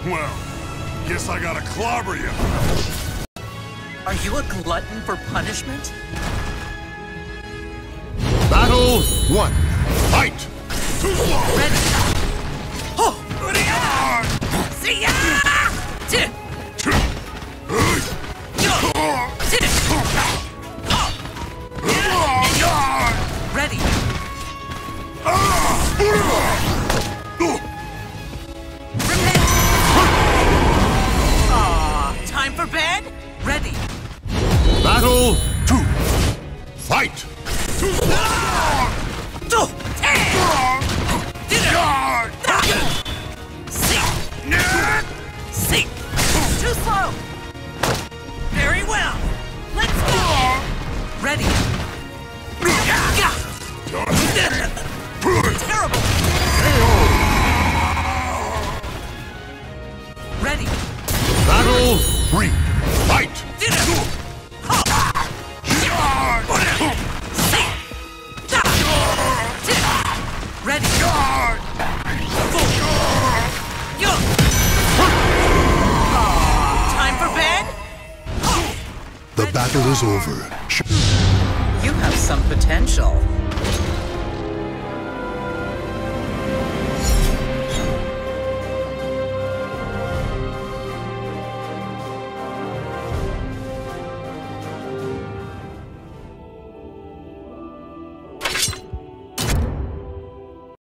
Well, guess I gotta clobber you. Are you a glutton for punishment? Battle 1. Fight! Too slow! Ready! Oh! See ya! Ready! Time for bed? Ready! Battle 2. Fight! See! Too slow! Very well! Let's go! Ready! Terrible! Ready! Battle 3. Fight! Ready! Time for bed? The battle is over. You have some potential.